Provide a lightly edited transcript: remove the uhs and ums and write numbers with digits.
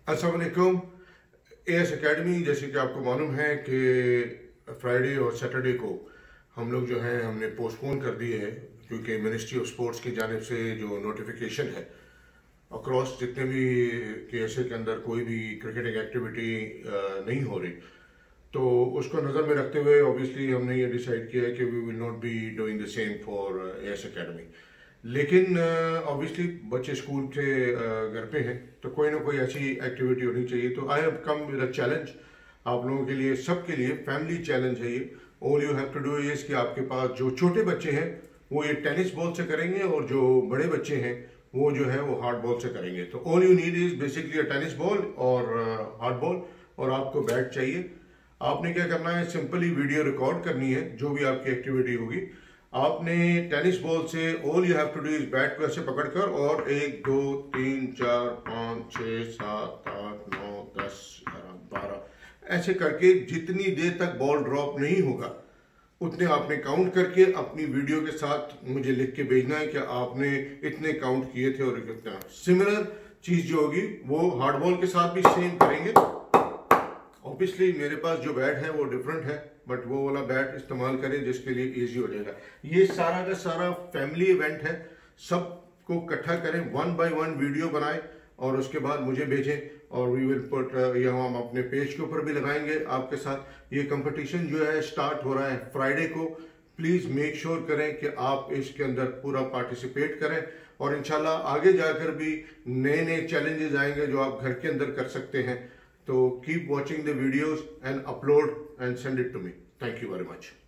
अस्सलाम वालेकुम। As academy, जैसे कि आपको मालूम है कि फ्राइडे और सैटरडे को हम लोग जो है हमने पोस्टपोन कर दिए है, क्योंकि मिनिस्ट्री ऑफ स्पोर्ट्स की जानिब से जो नोटिफिकेशन है अक्रॉस जितने भी केएसए के अंदर कोई भी क्रिकेटिंग एक्टिविटी नहीं हो रही, तो उसको नज़र में रखते हुए ऑब्वियसली हमने ये डिसाइड किया है कि we will not be doing the same for AS academy. लेकिन ऑब्वियसली बच्चे स्कूल से घर पे हैं, तो कोई ना कोई ऐसी एक्टिविटी होनी चाहिए। तो I have come with a challenge आप लोगों के लिए, सबके लिए फैमिली चैलेंज है ये। All you have to do is कि आपके पास जो छोटे बच्चे हैं वो ये टेनिस बॉल से करेंगे, और जो बड़े बच्चे हैं वो जो है वो हार्ड बॉल से करेंगे। तो all you need is basically a tennis ball और हार्ड बॉल, और आपको बैट चाहिए। आपने क्या करना है, सिंपली वीडियो रिकॉर्ड करनी है जो भी आपकी एक्टिविटी होगी। आपने टेनिस बॉल से all you have to do is bat को ऐसे पकड़कर, और 1 2 3 4 5 6 7 8 9 10 11 12 ऐसे करके जितनी देर तक बॉल ड्रॉप नहीं होगा उतने आपने काउंट करके अपनी वीडियो के साथ मुझे लिख के भेजना है कि आपने इतने काउंट किए थे। और कितना सिमिलर चीज जो होगी वो हार्ड बॉल के साथ भी सेम करेंगे। ऑब्वियसली मेरे पास जो बैट है वो डिफरेंट है, बट वो वाला बैट इस्तेमाल करें जिसके लिए इजी हो जाएगा। ये सारा का सारा फैमिली इवेंट है, सबको इकट्ठा करें, 1 बाय 1 वीडियो बनाएं और उसके बाद मुझे भेजें, और वी विल पुट यहाँ हम अपने पेज के ऊपर भी लगाएंगे आपके साथ। ये कंपटीशन जो है स्टार्ट हो रहा है फ्राइडे को। प्लीज मेक श्योर करें कि आप इसके अंदर पूरा पार्टिसिपेट करें, और इंशाल्लाह आगे जाकर भी नए नए चैलेंजेस आएंगे जो आप घर के अंदर कर सकते हैं। तो keep watching the videos and upload and send it to me. Thank you very much.